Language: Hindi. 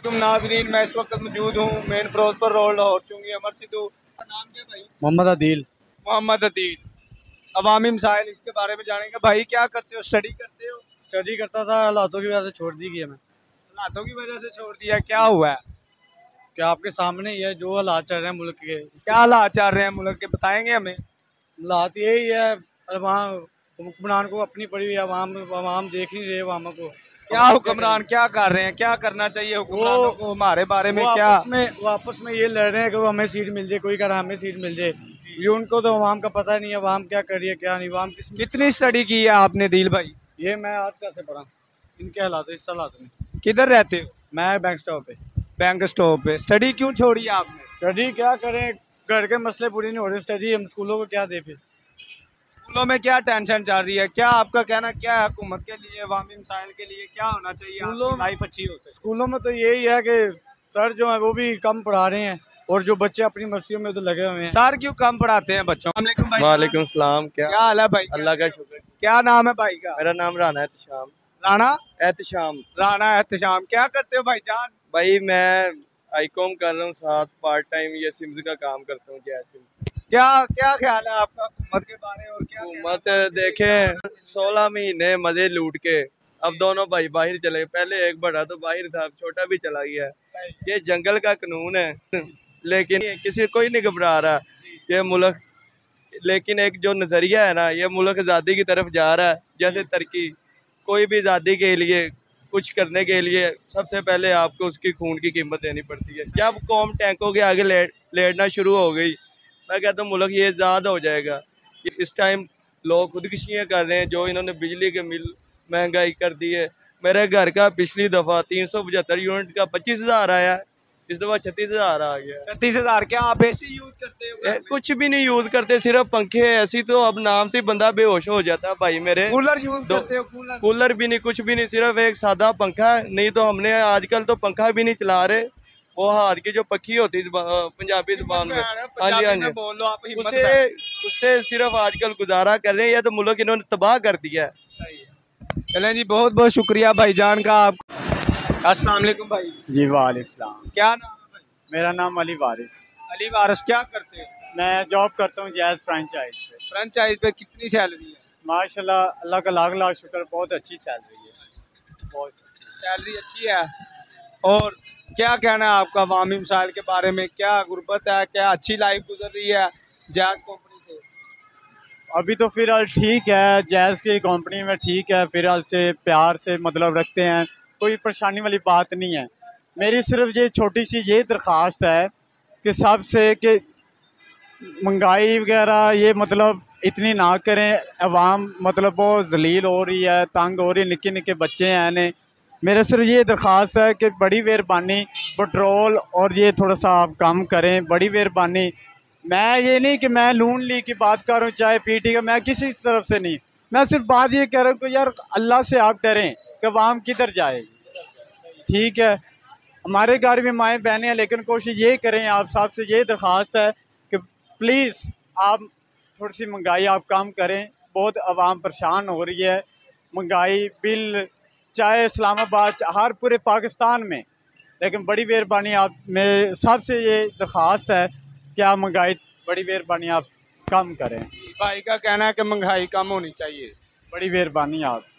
तुम नाज़रीन, मैं इस वक्त मौजूद हूँ मेन फिरोजपुर रोड लाहौर चुंगी अमर सिद्धू। नाम क्या भाई? मोहम्मद अदील। मोहम्मद अदील। अवामी मसाइल इसके बारे में जानेंगे। भाई क्या करते हो, स्टडी करते हो? स्टडी करता था, हालातों की वजह से छोड़ दी गई हमें। हालातों की वजह से छोड़ दिया, क्या हुआ है? क्या आपके सामने ही है जो हालात चल रहे हैं मुल्क के। क्या हालात चल रहे हैं मुल्क के, बताएंगे हमें? हालात यही है, वहाँ हुक्मरान को अपनी पड़ी हुई आवाम आवाम देख नहीं रहे अवाम को। क्या हुक्मरान क्या कर रहे हैं, क्या करना चाहिए हुक्मरानों को हमारे बारे में? क्या वो आपस में ये लड़ रहे हैं कि वो हमें सीट मिल जाए, कोई कह रहा है हमें सीट मिल जाए। ये उनको तो अवाम का पता नहीं है, अवाम क्या कर रही है क्या नहीं, अवाम कितनी स्टडी की है आपने दिल भाई? ये मैं आज कैसे पढ़ा इनके हालात, इस हालात में। किधर रहते हो? मैं बैंक स्टॉप पे। बैंक स्टॉप पे। स्टडी क्यों छोड़ी आपने? स्टडी क्या करें, घर के मसले पूरे नहीं हो रहे, स्टडी हम स्कूलों को क्या दे फिर। स्कूलों में क्या टेंशन चल रही है, क्या आपका कहना क्या है? हुकूमत के लिए, अवामी मसाइल के लिए क्या होना चाहिए स्कूलों लाइफ अच्छी हो सके? स्कूलों में तो यही है कि सर जो है वो भी कम पढ़ा रहे हैं और जो बच्चे अपनी मस्तियों में तो लगे हुए हैं। सर क्यों कम पढ़ाते हैं बच्चों? वालेकुम सलाम। क्या हाल है भाई? अल्लाह का शुक्र। क्या नाम है भाई का? मेरा नाम राना एहतशाम। राणा एहतशाम। राणा एहतशाम। क्या करते हो भाईजान? भाई मैं आईकॉम कर रहा हूँ, साथ पार्ट टाइम ये सिम्स का काम करता हूँ। जय सिम्स। क्या क्या ख्याल है आपका हुकूमत के बारे में, और क्या हुकूमत देखे 16 महीने मजे लूट के अब दोनों भाई बाहर चले। पहले एक बड़ा तो बाहर था, अब छोटा भी चला गया। ये जंगल का कानून है लेकिन किसी कोई नहीं घबरा रहा ये मुल्क। लेकिन एक जो नज़रिया है ना, ये मुल्क आज़ादी की तरफ जा रहा है। जैसे तरक्की, कोई भी आज़ादी के लिए कुछ करने के लिए सबसे पहले आपको उसकी खून की कीमत देनी पड़ती है। जब कौम टैंकों के आगे लेटना शुरू हो गई, मैं कहता हूँ मुल्क ये आज़ाद हो जाएगा। इस टाइम लोग खुदकुशियाँ कर रहे हैं, जो इन्होंने बिजली के मिल महंगाई कर दी है। मेरे घर का पिछली दफ़ा 375 यूनिट का 25,000 आया, इस दफ़ा 36,000 आ गया। 36,000? क्या आप एसी यूज करते हो? कुछ भी नहीं यूज करते, सिर्फ पंखे। ऐसी तो अब नाम से बंदा बेहोश हो जाता है भाई मेरे। कूलर यूज करते हो? कूलर भी नहीं, कुछ भी नहीं, सिर्फ एक सादा पंखा। नहीं तो हमने आजकल तो पंखा भी नहीं चला रहे, वो हाथ की जो पक्की होती पंजाबी जुबान में। हाँ जी हाँ जी, उससे सिर्फ आजकल गुजारा कर रहे हैं। ये तो मुल्क इन्होंने तबाह कर दिया है। सही है। चलें जी, बहुत बहुत शुक्रिया भाईजान का। आप अस्सलाम वालेकुम भाई। जी वालेकुम। क्या नाम है भाई? मेरा नाम अली वारिस। अली वारिस। क्या करते हैं? मैं जॉब करता हूँ जैज़ फ्रेंचाइज पे। फ्रेंचाइज पे कितनी सैलरी है? माशाल्लाह, अल्लाह का लाख लाख शुक्र, बहुत अच्छी सैलरी है, बहुत सैलरी अच्छी है। और क्या कहना है आपका अवामी मसाइल के बारे में? क्या गुर्बत है, क्या अच्छी लाइफ गुजर रही है जैज़ कंपनी से? अभी तो फिलहाल ठीक है, जैज़ की कंपनी में ठीक है, फिलहाल से प्यार से मतलब रखते हैं, कोई परेशानी वाली बात नहीं है। मेरी सिर्फ ये छोटी सी ये दरख्वास्त है कि सबसे कि महंगाई वगैरह ये मतलब इतनी ना करें। अवाम मतलब बहुत जलील हो रही है, तंग हो रही है, निक्के निक्के बच्चे हैं ने। मेरा सिर्फ ये दरख्वास्त है कि बड़ी मेहरबानी पेट्रोल और ये थोड़ा सा आप कम करें, बड़ी मेहरबानी। मैं ये नहीं कि मैं नून लीग की बात कर रहा हूँ, चाहे पीटी का, मैं किसी तरफ से नहीं। मैं सिर्फ बात ये कह रहा हूँ कि यार अल्लाह से आप डरें कि अवाम किधर जाएगी। ठीक है, हमारे घर में माएँ बहनें हैं, लेकिन कोशिश ये करें, आप साहब से ये दरख्वास्त है कि प्लीज़ आप थोड़ी सी महंगाई आप कम करें। बहुत आवाम परेशान हो रही है, महंगाई बिल चाहे इस्लामाबाद हर पूरे पाकिस्तान में। लेकिन बड़ी मेहरबानी आप में सबसे ये दरख्वास्त है कि आप महंगाई बड़ी मेहरबानी आप कम करें। भाई का कहना है कि महंगाई कम होनी चाहिए। बड़ी मेहरबानी आप